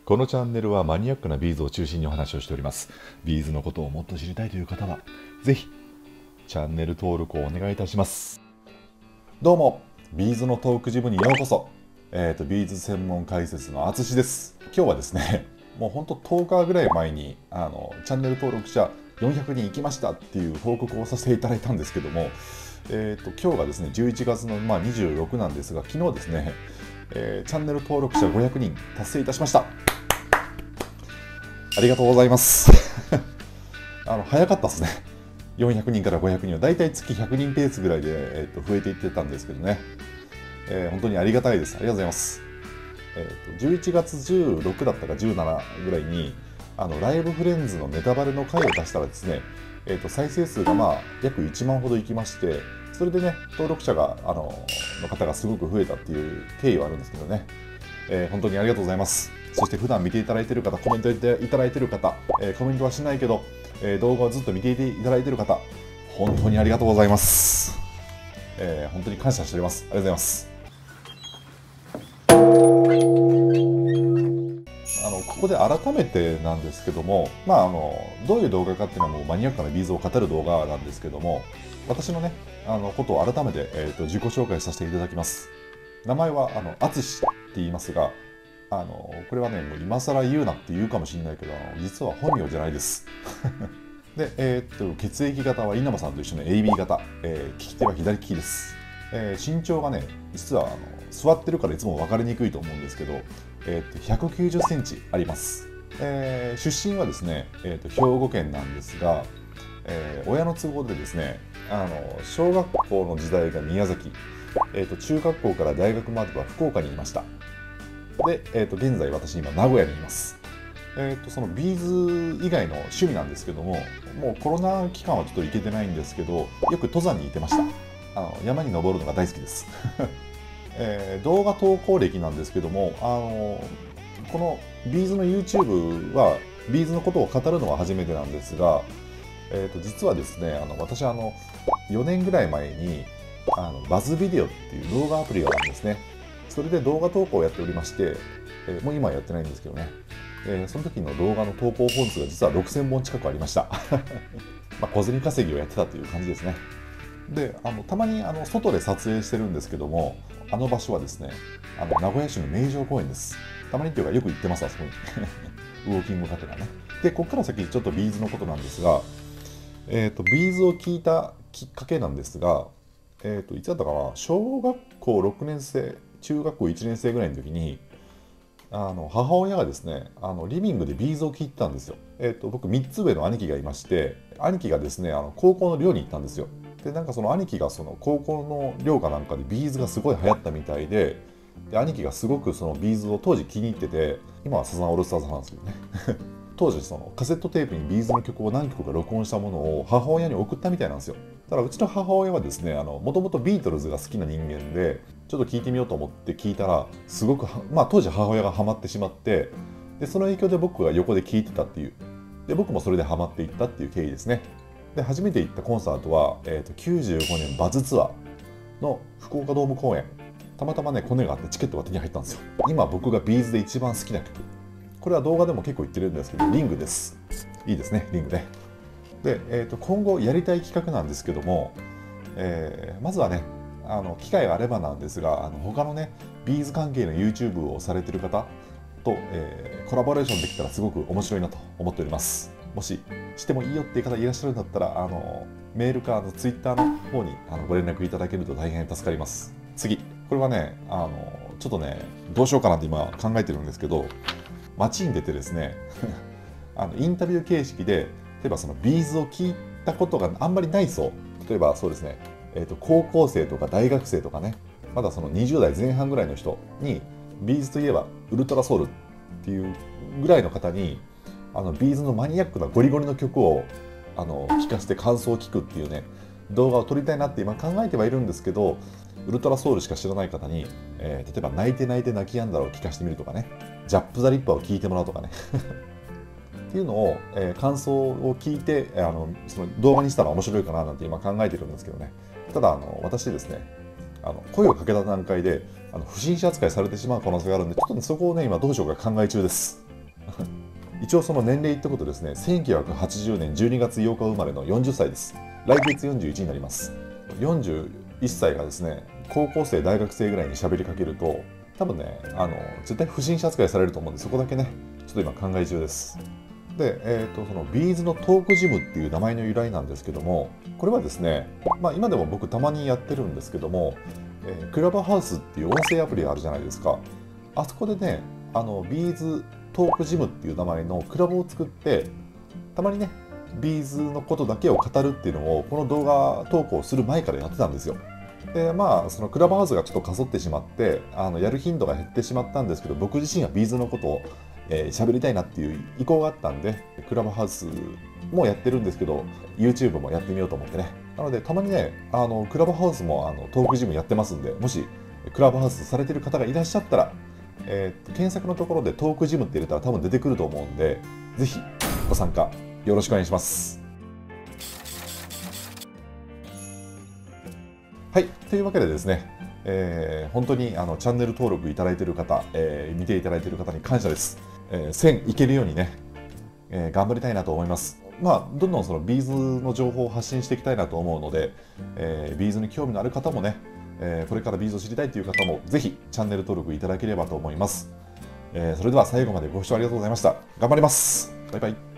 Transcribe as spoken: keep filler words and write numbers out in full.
このチャンネルはマニアックなビーズを中心にお話をしております。ビーズのことをもっと知りたいという方はぜひチャンネル登録をお願いいたします。どうも、ビーズのトークジムにようこそ。えーと、ビーズ専門解説のあつしです。今日はですね、もうほんととおかぐらい前にあのチャンネル登録者よんひゃくにんいきましたっていう報告をさせていただいたんですけども、えーと、今日がですねじゅういちがつの、まあ、にじゅうろくなんですが、昨日ですね、えー、チャンネル登録者ごひゃくにん達成いたしました。ありがとうございますあの早かったですね。よんひゃくにんからごひゃくにんはだいたい月ひゃくにんペースぐらいで、えー、と増えていってたんですけどね、えー、本当にありがたいです。ありがとうございます。えー、とじゅういちがつじゅうろくだったかじゅうしちぐらいにあのライブフレンズのネタバレの回を出したらですね、えー、と再生数がまあ約いちまんほどいきまして、それでね登録者があのの方がすごく増えたっていう経緯はあるんですけどね、えー、本当にありがとうございます。そして普段見ていただいている方、コメントいただいている方、えー、コメントはしないけど、えー、動画をずっと見ていただいている方、本当にありがとうございます。えー、本当に感謝しております。ありがとうございます。あのここで改めてなんですけども、まあ、あのどういう動画かっていうのはもうマニアックなビーズを語る動画なんですけども、私のねあのことを改めて、えー、と自己紹介させていただきます。名前はあのあつしって言いますが、あのこれはねもう今更言うなって言うかもしれないけど、実は本名じゃないですで、えー、っと血液型は稲葉さんと一緒の エービー 型、えー、利き手は左利きです。えー、身長がね実はあの座ってるからいつも分かりにくいと思うんですけど、えー、っとひゃくきゅうじゅっセンチあります。えー、出身はですね、えー、っと兵庫県なんですが、えー、親の都合でですね、あの小学校の時代が宮崎、えー、と中学校から大学までは福岡にいました。で、えー、と現在私今名古屋にいます。えー、とそのビーズ以外の趣味なんですけども、もうコロナ期間はちょっと行けてないんですけど、よく登山に行ってました。あの山に登るのが大好きですえー、動画投稿歴なんですけども、あのこのビーズの YouTube はビーズのことを語るのは初めてなんですが、えー、と実はですね、あの私あのよねんぐらい前にあのバズビデオっていう動画アプリがあるんですね。それで動画投稿をやっておりまして、えー、もう今はやってないんですけどね、えー、その時の動画の投稿本数が実はろくせんぼん近くありましたまあ小銭稼ぎをやってたという感じですね。で、あのたまにあの外で撮影してるんですけども、あの場所はですね、あの名古屋市の名城公園です。たまにっていうかよく行ってます、あそこにウォーキングがてらね。で、ここから先ちょっとビーズのことなんですが、えーと、ビーズを聞いたきっかけなんですが、えーといつだったかな、小学校ろくねん生、中学校いちねん生ぐらいの時に、あの母親がですね、あのリビングでビーズを聴いてたんですよ。えーと僕みっつ上の兄貴がいまして、兄貴がですねあの高校の寮に行ったんですよ。でなんかその兄貴がその高校の寮かなんかでビーズがすごい流行ったみたいで、で兄貴がすごくそのビーズを当時気に入ってて、今はサザンオールスターズなんですけどね当時そのカセットテープにビーズの曲を何曲か録音したものを母親に送ったみたいなんですよ。ただうちの母親はですね、もともとビートルズが好きな人間で、ちょっと聞いてみようと思って聞いたら、すごくまあ当時母親がハマってしまって、でその影響で僕が横で聞いてたっていう、で僕もそれでハマっていったっていう経緯ですね。で初めて行ったコンサートは、えー、ときゅうじゅうごねんバズツアーの福岡ドーム公演、たまたまねコネがあってチケットが手に入ったんですよ。今僕がビーズで一番好きな曲、これは動画でも結構言ってるんですけど、リングです。いいですね、リングね。で、えー、と今後やりたい企画なんですけども、えー、まずはね、あの機会があればなんですが、あの他のねビーズ関係の YouTube をされてる方と、えー、コラボレーションできたらすごく面白いなと思っております。もししてもいいよっていう方いらっしゃるんだったら、あのメールかあの Twitter の方にあのご連絡いただけると大変助かります。次、これはね、あのちょっとねどうしようかなって今考えてるんですけど、街に出てですねあのインタビュー形式で、例えばそのビーズを聞いたことがあんまりない層、例えばそうですね、えー、と高校生とか大学生とかね、まだそのにじゅう代前半ぐらいの人に、ビーズといえばウルトラソウルっていうぐらいの方に、あのビーズのマニアックなゴリゴリの曲をあの聞かせて感想を聞くっていうね動画を撮りたいなって今考えてはいるんですけど、ウルトラソウルしか知らない方に、えー、例えば泣いて泣いて泣きやんだらを聞かせてみるとかね、ジャップ・ザ・リッパーを聞いてもらうとかねっていうのを、えー、感想を聞いてあのその動画にしたら面白いかななんて今考えてるんですけどね。ただあの私ですね、あの声をかけた段階であの不審者扱いされてしまう可能性があるんで、ちょっと、ね、そこをね今どうしようか考え中です。 一応その年齢ってことですね、せんきゅうひゃくはちじゅうねんじゅうにがつようか生まれのよんじゅっさいです。来月よんじゅういちになります。よんじゅういっさいがですね、高校生大学生ぐらいに喋りかけると多分ね、あの絶対不審者扱いされると思うんで、そこだけねちょっと今考え中です。で、えーと、そのビーズのトークジムっていう名前の由来なんですけども、これはですね、まあ、今でも僕たまにやってるんですけども、えー、クラブハウスっていう音声アプリがあるじゃないですか。あそこでね、あのビーズトークジムっていう名前のクラブを作って、たまにねビーズのことだけを語るっていうのをこの動画投稿する前からやってたんですよ。でまあそのクラブハウスがちょっとかそってしまってあのやる頻度が減ってしまったんですけど、僕自身はビーズのことをえー、喋りたいなっていう意向があったんで、クラブハウスもやってるんですけど YouTube もやってみようと思ってね。なのでたまにねあのクラブハウスもあのトークジムやってますんで、もしクラブハウスされてる方がいらっしゃったら、えー、検索のところでトークジムって入れたら多分出てくると思うんで、ぜひご参加よろしくお願いします。はい、というわけでですね、えー、本当にあのチャンネル登録いただいている方、えー、見ていただいている方に感謝です。えー、せんいけるようにね、えー、頑張りたいなと思います。まあ、どんどんそのビーズの情報を発信していきたいなと思うので、えー、ビーズに興味のある方もね、えー、これからビーズを知りたいという方もぜひチャンネル登録いただければと思います。えー、それでは最後までご視聴ありがとうございました。頑張ります。バイバイ。